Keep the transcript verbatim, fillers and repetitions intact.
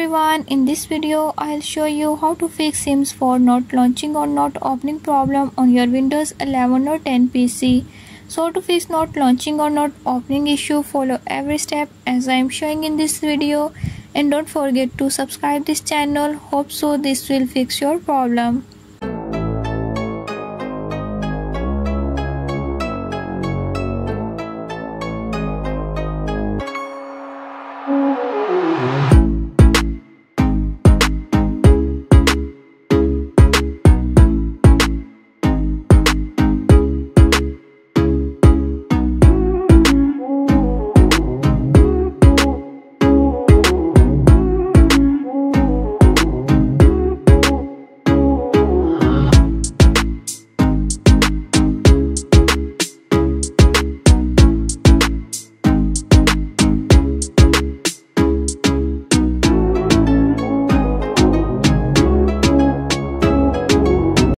everyone, in this video I'll show you how to fix Sims for not launching or not opening problem on your Windows eleven or ten P C. So to fix not launching or not opening issue, follow every step as I am showing in this video, and don't forget to subscribe this channel. Hope so this will fix your problem.